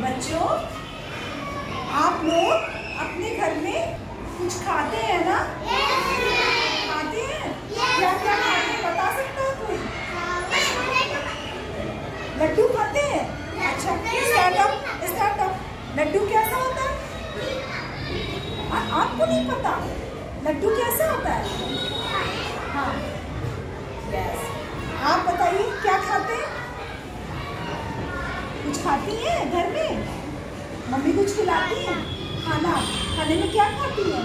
बच्चों, आप लोग अपने घर में कुछ खाते हैं ना? खाते हैं? क्या क्या खाते हैं बता सकता है कोई? लड्डू खाते हैं? अच्छा, स्टार्ट अप। लड्डू कैसा होता है? आपको नहीं पता लड्डू कैसा होता है? हाँ, यस। आप बताइए क्या खाते हैं? कुछ खाती हैं घर में? मम्मी कुछ खिलाती है? खाने में क्या खाती है?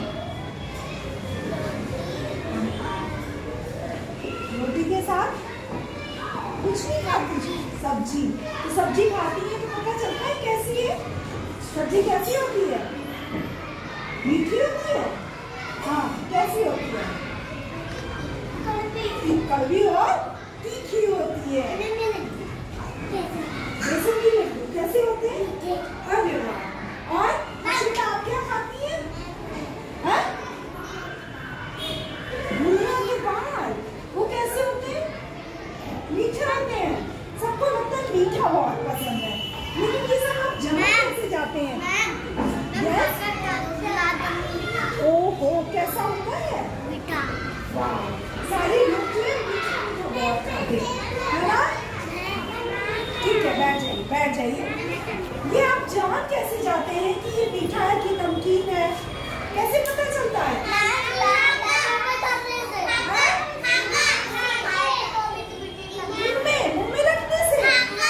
रोटी के साथ कुछ नहीं खाती? सब्जी। तो सब्जी खाती है तो पता चलता है कैसी है? सब्जी कैसी होती है? मीठी होती है? हाँ, कैसी होती है? कड़वी और तीखी होती है। बेसन की लड्डू कैसे होते हैं? अरे वाह। और अक्षिता आप क्या खाती हैं? बुनिया के बाल वो कैसे होते हैं? मीठे होते हैं। सबको लगता है मीठा बहुत पसंद है, लेकिन ये सब आप जमा कैसे जाते हैं? ओहो, कैसा होता है? मीठा। वाह, सारे लोग बहुत खाते हैं ना? ठीक है, बैठ जाइए। ये आप जान कैसे जाते हैं कि ये मीठा है कि नमकीन है? कैसे पता चलता है? मुंह में रखने से?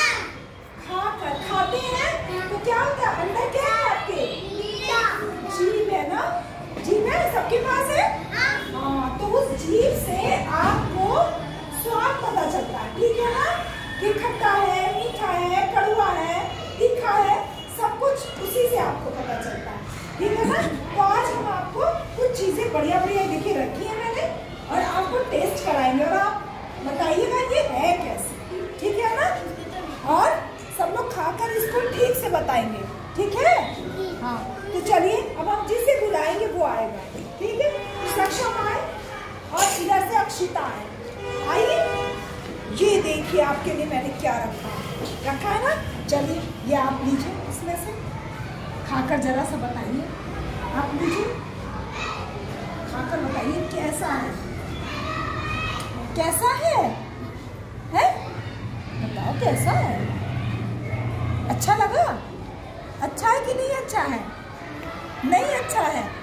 खाते हैं तो क्या होता है? अंदर क्या है आपके? जीभ है ना? जीभ है, सबके पास है। हाँ, तो उस जीभ से आपको स्वाद पता चलता है, ठीक है ना? कि खट्टा है, मीठा है, कड़वा है, तीखा है, सब कुछ उसी से आपको पता चलता है, ठीक है ना? तो आज हम आपको कुछ चीजें बढ़िया देखिए रखी है मैंने, और आपको टेस्ट कराएंगे और आप बताइएगा ये है कैसे, ठीक है ना? और सब लोग खाकर इसको ठीक से बताएंगे, ठीक है? हाँ, तो चलिए अब हम जिसे बुलाएंगे वो आएगा, ठीक है? सक्षम आए और इधर से अक्षिता आए। आइए, ये देखिए आपके लिए मैंने क्या रखा है ना? चलिए ये आप लीजिए, इसमें से खाकर जरा सा बताइए। आप लीजिए, खाकर बताइए कैसा है? कैसा है? बताओ कैसा है? अच्छा लगा? अच्छा है कि नहीं अच्छा है? नहीं अच्छा है?